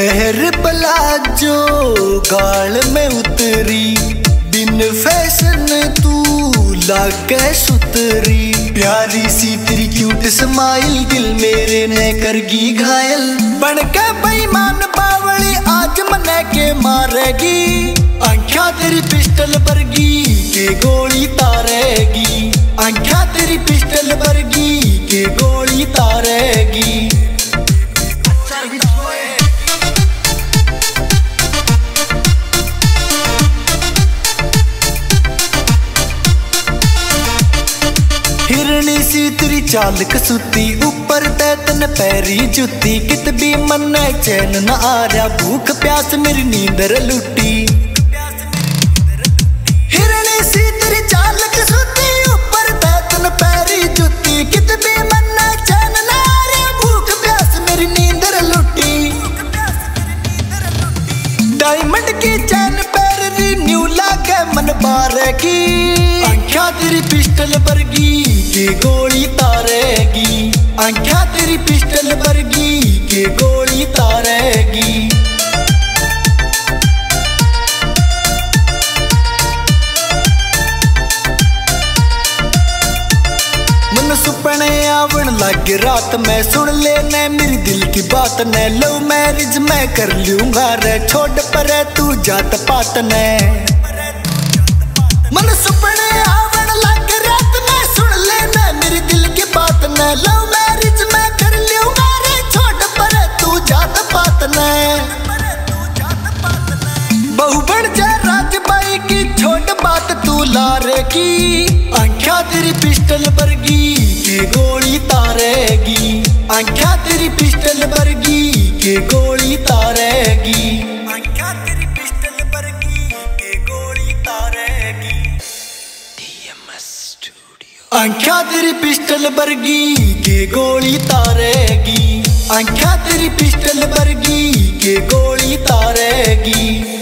Flare palazzo गाल में उतरी, बिन फैशन तू लागे सुतरी। प्यारी सी तेरी क्यूट स्माइल दिल मेरे ने करगी घायल। बन के बेईमान बावली आज मने के मारेगी, आँखा तेरी पिस्टल वर्गी के गोली तारेगी। आँखा तेरी पिस्टल वर्गी के गोली तारेगी। हिरणी सी तेरी चाल कसूती, ऊपर तैतन पैरी जुती। कित भी मन चैन न आ रहा, भूख प्यास मेरी नींदर लुटी। हिरणी सी तेरी चाल कसूती, ऊपर तैतन पैरी जुती। कित भी मन चैन न आ रहा, भूख प्यास मेरी नींदर लुटी। डायमंड की चैन पैर री न्यू लागे मन बारे की। आँखा तेरी पिस्टल वर्गी के गोली तारेगी। आँखा तेरी पिस्टल वर्गी के गोली तारेगी। मन सुपने आवन लग रात में, सुन ले न मेरी दिल की बात ने। लव मैरिज मैं कर लूंगा रे, छोड़ पर तू जात पात ने। मन सुपने आवन लग रात में, सुन ले न मेरी दिल की बात ने। लव मैरिज मैं कर लूंगा रे, छोड़ पर तू जात पात ने। बहु बन जा राजबाई की, छोड़ बात तू लारे की। आँखा तेरी पिस्टल वर्गी के गोली तारेगी। आँखा तेरी पिस्टल वर्गी के गोली तारेगी। आँखा तेरी पिस्टल वर्गी के गोली तारेगी। आँखा तेरी पिस्टल वर्गी के गोली तारेगी। आँखा तेरी पिस्टल वर्गी के गोली तारेगी।